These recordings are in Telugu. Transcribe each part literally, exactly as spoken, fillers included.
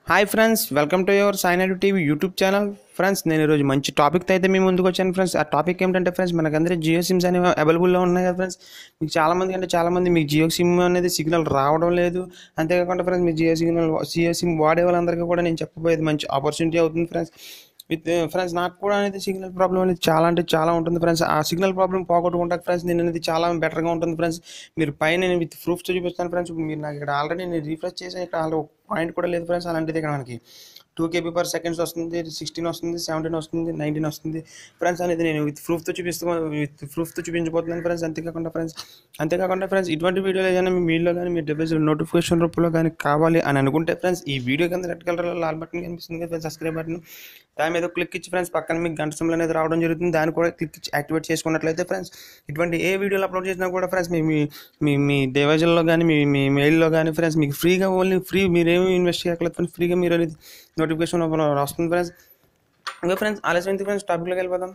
Hi friends, welcome to your SaiNaidu TV YouTube channel. Friends, నేను ఈరోజు మంచి టాపిక్తో అయితే మీ ముందుకు వచ్చాను ఫ్రెండ్స్. ఆ టాపిక్ ఏంటంటే ఫ్రెండ్స్, మనకందరూ జియో సిమ్స్ అనేవి అవైలబుల్లో ఉన్నాయి కదా ఫ్రెండ్స్. మీకు చాలామంది అంటే చాలామంది మీకు జియో సిమ్ అనేది సిగ్నల్ రావడం లేదు. అంతేకాకుండా ఫ్రెండ్స్, మీ జియో సిగ్నల్ జియో సిమ్ వాడే వాళ్ళందరికీ కూడా నేను చెప్పబోయేది మంచి ఆపర్చునిటీ అవుతుంది ఫ్రెండ్స్. విత్ ఫ్రెండ్స్, నాకు కూడా అనేది సిగ్నల్ ప్రాబ్లం అనేది చాలా అంటే చాలా ఉంటుంది ఫ్రెండ్స్. ఆ సిగ్నల్ ప్రాబ్లం పోగొట్టుకుంటాక ఫ్రెండ్స్ నేను అనేది చాలా బెటర్గా ఉంటుంది ఫ్రెండ్స్. మీరు పైన నేను విత్ ప్రూఫ్తో చూపిస్తాను ఫ్రెండ్స్. మీరు నాకు ఇక్కడ ఆల్రెడీ నేను రీఫ్రెష్ చేసి ఇక్కడ ఆల్రెడీ ఒక పాయింట్ కూడా లేదు ఫ్రెండ్స్. అలాంటిది ఇక్కడ మనకి టూ కేబీ పర్ సెకండ్స్ వస్తుంది, సిక్స్టీన్ వస్తుంది, సెవెంటీన్ వస్తుంది, నైన్టీన్ వస్తుంది ఫ్రెండ్స్. అనేది నేను విత్ ప్రూఫ్తో చూపిస్తూ విత్ ప్రూఫ్తో చూపించబోతున్నాను ఫ్రెండ్స్. అంతేకాకుండా ఫ్రెండ్స్ అంతేకాకుండా ఫ్రెండ్స్ ఇటువంటి వీడియోలు ఏదైనా మీ మీలో కానీ మీ డివైస్ నోటిఫికేషన్ రూపంలో కానీ కావాలి అని అనుకుంటే ఫ్రెండ్స్, ఈ వీడియో కింద రెడ్ కలర్లో లాల్ బటన్ కనిపిస్తుంది కదా ఫ్రెండ్స్, సబ్స్క్రైబ్ బటన్. దాని మీద క్లిక్ ఇచ్చి ఫ్రెండ్స్ పక్కన మీకు గంట సింబల్ అనేది రావడం జరుగుతుంది. దాన్ని కూడా క్లిక్ ఇచ్చి యాక్టివేట్ చేసుకున్నట్లయితే ఫ్రెండ్స్, ఇటువంటి ఏ వీడియోలు అప్లోడ్ చేసినా కూడా ఫ్రెండ్స్ మీ మీ మీ డివైజ్లో కానీ మీ మీ మెయిల్లో కానీ ఫ్రెండ్స్ మీకు ఫ్రీగా ఓన్లీ ఫ్రీ మీరేమీ ఇన్వెస్ట్ చేయట్లేదు ఫ్రెండ్స్. ఫ్రీగా మీరు అనేది నోటిఫికేషన్ వస్తుంది ఫ్రెండ్స్. ఇంకా ఫ్రెండ్స్ ఆలస్యం ఎందుకు ఫ్రెండ్స్, టాపిక్లోకి వెళ్ళిపోదాం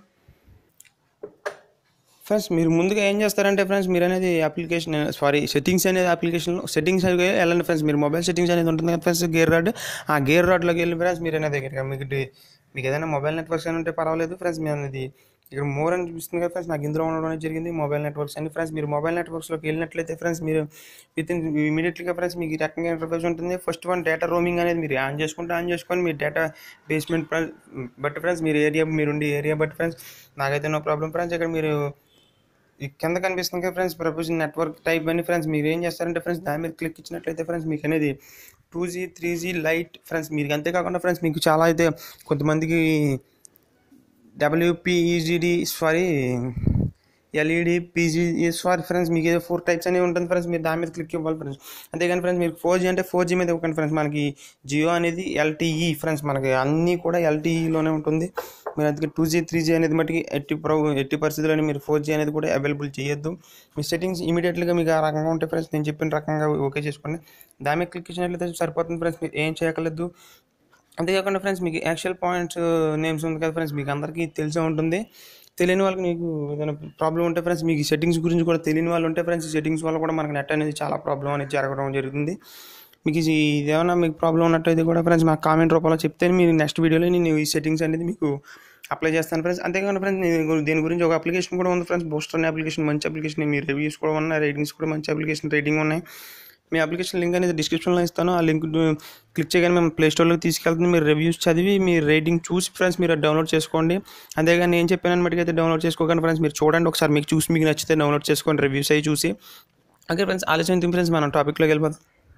ఫ్రెండ్స్. మీరు ముందుగా ఏం చేస్తారంటే ఫ్రెండ్స్, మీరు అనేది అప్లికేషన్ సారీ సెట్టింగ్స్ అనేది అప్లికేషన్లో సెట్టింగ్స్ అనేది వెళ్ళండి ఫ్రెండ్స్. మీరు మొబైల్ సెట్టింగ్స్ అనేది ఉంటుంది కదా ఫ్రెండ్స్, గేర్ రాడ్. ఆ గేర్ రాడ్లోకి వెళ్ళి ఫ్రెండ్స్ మీరు అనేది దగ్గర మీకు మీకు ఏదైనా మొబైల్ నెట్వర్క్స్ అని ఉంటే పర్వాలేదు ఫ్రెండ్స్. మీరు అనేది ఇక్కడ మోర్ అని చూపిస్తుంది కదా ఫ్రెండ్స్, నాకు ఇందులో ఉండడం అనేది జరిగింది మొబైల్ నెట్వర్క్స్ అని ఫ్రెండ్స్. మీరు మొబైల్ నెట్వర్క్స్లోకి వెళ్ళినట్లయితే ఫ్రెండ్స్, మీరు విత్ ఇన్ ఇమీడియట్గా ఫ్రెండ్స్ మీకు ఈ రకంగా ఇంటర్ఫేస్ ఉంటుంది. ఫస్ట్ వన్ డేటా రోమింగ్ అనేది మీరు ఆన్ చేసుకుంటే ఆన్ చేసుకొని మీ డేటా బేస్మెంట్ బట్ ఫ్రెండ్స్ మీరు ఏరియా మీరు ఉండే ఏరియా బట్ ఫ్రెండ్స్, నాకైతే నో ప్రాబ్లం ఫ్రెండ్స్. ఇక్కడ మీరు ఈ కింద కనిపిస్తుంది కదా ఫ్రెండ్స్, ప్రపోజ్ నెట్వర్క్ టైప్ అని ఫ్రెండ్స్. మీరు ఏం చేస్తారంటే ఫ్రెండ్స్, దాని మీద క్లిక్ ఇచ్చినట్లయితే ఫ్రెండ్స్ మీకు అనేది two G three G light friends. మీకు అంతేకాకుండా ఫ్రెండ్స్ మీకు చాలా అయితే కొంతమందికి WPEGD sorry LED PG sorry friends, మీకు ఏదో ఫోర్ టైప్స్ అనేవి ఉంటుంది ఫ్రెండ్స్. మీరు దాని మీద క్లిక్ ఇవ్వాలి ఫ్రెండ్స్. అంతేగాని ఫ్రెండ్స్ మీరు ఫోర్ జీ అంటే ఫోర్ జీ మీద ఇవ్వకండి ఫ్రెండ్స్. మనకి జియో అనేది ఎల్టీఈ ఫ్రెండ్స్, మనకి అన్నీ కూడా ఎల్టీఈలోనే ఉంటుంది. మీరు అందుకే టూ జీ త్రీ జీ అనేది మటుకి ఎట్టి ప్రో ఎట్టి పరిస్థితుల్లో మీరు ఫోర్ జీ అనేది కూడా అవైలబుల్ చేయొద్దు. మీ సెట్టింగ్స్ ఇమీడియట్గా మీకు ఆ రకంగా ఉంటాయి ఫ్రెండ్స్. నేను చెప్పిన రకంగా ఓకే చేసుకోండి. దాని మీద క్లిక్ ఇచ్చినట్లయితే సరిపోతుంది ఫ్రెండ్స్, మీరు ఏం చేయగలదు. అంతేకాకుండా ఫ్రెండ్స్ మీకు యాక్చువల్ పాయింట్స్ నేమ్స్ ఉంది కదా ఫ్రెండ్స్, మీకు అందరికీ తెలిసే ఉంటుంది. తెలియని వాళ్ళకి మీకు ఏదైనా ప్రాబ్లం ఉంటే ఫ్రెండ్స్, మీకు సెట్టింగ్స్ గురించి కూడా తెలియని వాళ్ళు ఉంటే ఫ్రెండ్స్, ఈ సెట్టింగ్స్ వల్ల కూడా మనకు నెట్ అనేది చాలా ప్రాబ్లం అనేది జరగడం జరుగుతుంది. మీకు ఇది ఏమైనా మీకు ప్రాబ్లం ఉన్నట్టయితే కూడా ఫ్రెండ్స్ మాకు కామెంట్ రూపంలో చెప్తే మీరు నెక్స్ట్ వీడియోలో నేను ఈ సెట్టింగ్స్ అనేది మీకు అప్లై చేస్తాను ఫ్రెండ్స్. అంతేకాకుండా ఫ్రెండ్స్ నేను దీని గురించి ఒక అప్లికేషన్ కూడా ఉంది ఫ్రెండ్స్, బూస్టర్ అనే అప్లికేషన్. మంచి అప్లికేషన్, మీ రివ్యూస్ కూడా ఉన్నాయి, రేటింగ్స్ కూడా మంచి అప్లికేషన్ రేటింగ్ ఉన్నాయి. మీ అప్లికేషన్ లింక్ అనేది డిస్క్రిప్షన్లో ఇస్తాను. ఆ లింక్ క్లిక్ చేయగానే మేము ప్లేస్టోర్లోకి తీసుకెళ్తుంది. మీరు రివ్యూస్ చదివి మీ రేటింగ్ చూసి ఫ్రెండ్స్ మీరు డౌన్లోడ్ చేసుకోండి. అంతేగాని నేను చెప్పాను మటుకు అయితే డౌన్లోడ్ చేసుకోకండి ఫ్రెండ్స్. మీరు చూడండి ఒకసారి, మీకు చూసి మీకు నచ్చితే డౌన్లోడ్ చేసుకోండి, రివ్యూస్ అవి చూసి. ఓకే ఫ్రెండ్స్, ఆలస్యం ఎందుకు ఫ్రెండ్స్, మనం టాపిక్లోకి వెళ్ళిపోతాం.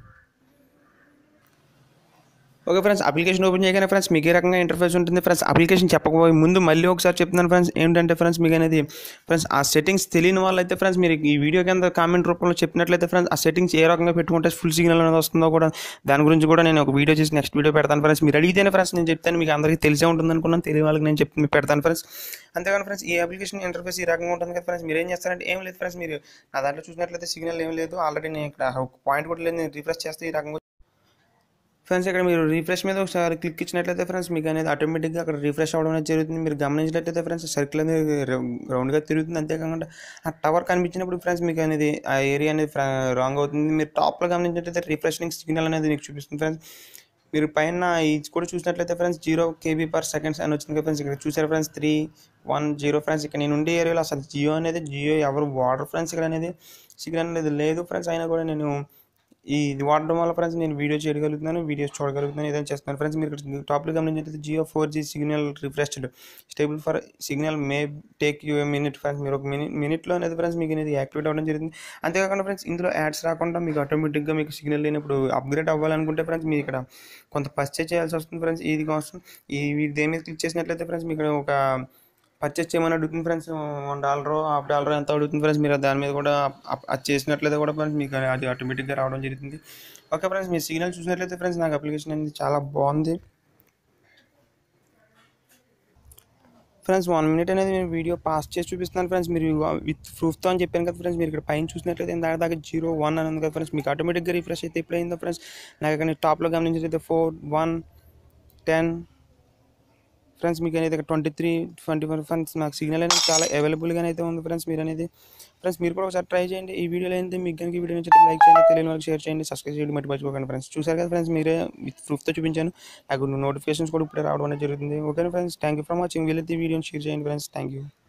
ఓకే ఫ్రెండ్స్, అప్లికేషన్ ఓపెన్ చేయగానే ఫ్రెండ్స్ మీకు ఏ రకంగా ఇంటర్ఫేస్ ఉంటుంది ఫ్రెండ్స్. అప్లికేషన్ చెప్పకపోయి ముందు మళ్ళీ ఒకసారి చెప్తున్నాను ఫ్రెండ్స్. ఏంటంటే ఫ్రెండ్స్ మీకు అనేది ఫ్రెండ్స్ ఆ సెట్టింగ్స్ తెలియని వాళ్ళైతే ఫ్రెండ్స్ మీరు ఈ వీడియో కింద కామెంట్ రూపంలో చెప్పినట్లయితే ఫ్రెండ్స్, ఆ సెట్టింగ్స్ ఏ రకంగా పెట్టుకుంటే ఫుల్ సిగ్నల్ అనేది వస్తుందో కూడా దాని గురించి కూడా నేను ఒక వీడియో చేసి నెక్స్ట్ వీడియో పెడతాను ఫ్రెండ్స్. మీరు అడిగితేనే ఫ్రెండ్స్ నేను చెప్తాను, మీకు అందరికీ తెలిసే ఉంటుంది అనుకున్నాను, తెలియని వాళ్ళకి నేను చెప్తాను పెడతాను ఫ్రెండ్స్. అంతేకాని ఫ్రెండ్స్ ఈ అప్లికేషన్ ఇంటర్ఫేస్ ఈ రకంగా ఉంటుంది కదా ఫ్రెండ్స్. మీరు ఏం చేస్తారంటే ఏం లేదు ఫ్రెండ్స్, మీరు నా దాంట్లో చూసినట్లయితే సిగ్నల్ ఏం లేదు, ఆల్రెడీ నేను ఇక్కడ ఒక పాయింట్ కూడా లేదు. నేను రిఫ్రెష్ చేస్తే ఈ రకంగా ఫ్రెండ్స్, ఇక్కడ మీరు రిఫ్రెష్ మీద ఒకసారి క్లిక్ ఇచ్చినట్లయితే ఫ్రెండ్స్ మీకు అనేది ఆటోమేటిక్గా అక్కడ రిఫ్రెష్ అవ్వడం అనేది జరుగుతుంది. మీరు గమనించినట్లయితే ఫ్రెండ్స్ సర్కిల్ అనేది రౌండ్గా తిరుగుతుంది. అంతేకాకుండా ఆ టవర్ కనిపించినప్పుడు ఫ్రెండ్స్ మీకు అనేది ఆ ఏరియా అనేది రాంగ్ అవుతుంది. మీరు టాప్లో గమనించినట్లయితే రిఫ్రెషింగ్ సిగ్నల్ అనేది మీకు చూపిస్తుంది ఫ్రెండ్స్. మీరు పైన ఇది కూడా చూసినట్లయితే friends zero KB per seconds అని వచ్చింది కదా ఫ్రెండ్స్. ఇక్కడ చూసారు friends three one zero friends. ఇక్కడ నేను ఉండే ఏరియాలో అసలు జియో అనేది జియో ఎవరు వాడరు ఫ్రెండ్స్. ఇక్కడ అనేది సిగ్నల్ అనేది లేదు ఫ్రెండ్స్. అయినా కూడా నేను ఇది వాడడం వల్ల ఫ్రెండ్స్ నేను వీడియో చేయగలుగుతున్నాను, వీడియోస్ చూడగలుగుతున్నాను, ఏదైనా చేస్తున్నాను ఫ్రెండ్స్. మీరు ఇక్కడ టాప్లో గమనించినట్లయితే Jio four G signal refreshed stable for signal may take you a minute friends. మీరు ఒక మినిట్ మినిట్లో అనేది ఫ్రెండ్స్ మీకు అనేది యాక్టివేట్ అవ్వడం జరుగుతుంది. అంతేకాకుండా ఫ్రెండ్స్ ఇందులో యాడ్స్ రాకుండా మీకు ఆటోమేటిక్గా మీకు సిగ్నల్ లేనప్పుడు అప్గ్రేడ్ అవ్వాలనుకుంటే ఫ్రెండ్స్ మీరు ఇక్కడ కొంత పర్చేజ్ చేయాల్సి వస్తుంది ఫ్రెండ్స్. ఇది కోసం ఈ దేని మీద క్లిక్ చేసినట్లయితే ఫ్రెండ్స్ మీకు ఒక పర్చేస్ చేయమని అడుగుతుంది friends. One dollar half dollar ఎంత అడుగుతుంది ఫ్రెండ్స్. మీరు దాని మీద కూడా అది చేసినట్లయితే కూడా ఫ్రెండ్స్ మీకు అది ఆటోమేటిక్గా రావడం జరుగుతుంది. ఓకే ఫ్రెండ్స్, మీరు సిగ్నల్ చూసినట్లయితే ఫ్రెండ్స్ నాకు అప్లికేషన్ అనేది చాలా బాగుంది ఫ్రెండ్స్. వన్ మినిట్ అనేది నేను వీడియో పాస్ చేసి చూపిస్తున్నాను ఫ్రెండ్స్. మీరు విత్ ప్రూఫ్తో అని చెప్పాను కదా ఫ్రెండ్స్. మీరు ఇక్కడ పైన చూసినట్లయితే దాని దాకా జీరో వన్ అని ఉంది కదా ఫ్రెండ్స్. మీకు ఆటోమేటిక్గా రిఫ్రెష్ అయితే ఎప్పుడైందో ఫ్రెండ్స్ నాకు ఇక్కడ టాప్లో గమనించినట్లయితే ఫోర్ వన్ టెన్ ఫ్రెండ్స్ మీకు అనేది twenty three twenty four friends నాకు సిగ్నల్ అనేది చాలా అవైలబుల్గానే అయితే ఉంది ఫ్రెండ్స్. మీరు అనేది ఫ్రెండ్స్ మీరు కూడా ఒకసారి ట్రై చేయండి. ఈ వీడియోలో అయితే మీకు కనుక ఈ వీడియో నుంచి లైక్ చేయండి, తెలియని వాళ్ళకి షేర్ చేయండి, సబ్స్క్రైబ్ చేయడం మట్టి మర్చిపోకండి ఫ్రెండ్స్. చూసారు కదా ఫ్రెండ్స్, మీరే విత్ ప్రూఫ్తో చూపించాను. నాకు నోటిఫికేషన్స్ కూడా ఇప్పుడే రావడం అనేది జరుగుతుంది. Okay friends, thank you for watching. వీలైతే ఈ వీడియోని షేర్ చేయండి ఫ్రెండ్స్. Thank you.